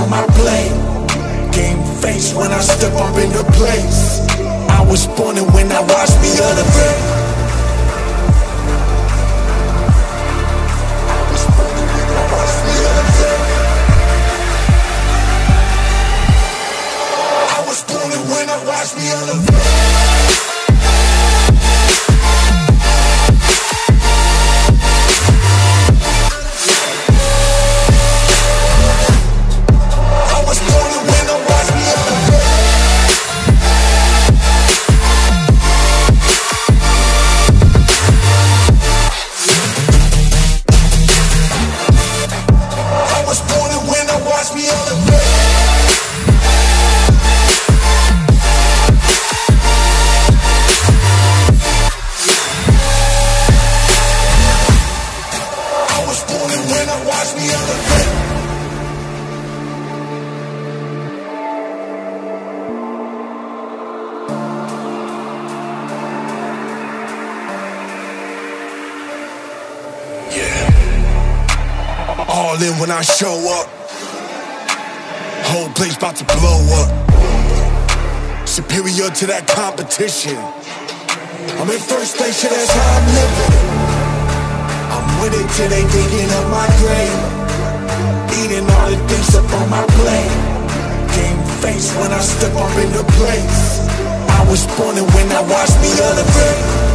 on my plate. Game face when I step up in the place. I was born and when I watch me elevate. I was born and when I watch me elevate. I was born and when I watch me elevate. All in when I show up. Whole place about to blow up. Superior to that competition. I'm in first place, yeah, that's how I'm living. I'm with it till they digging up my grave. Eating all the things up on my plate. Game face when I step up in the place. I was born and when I watch me elevate.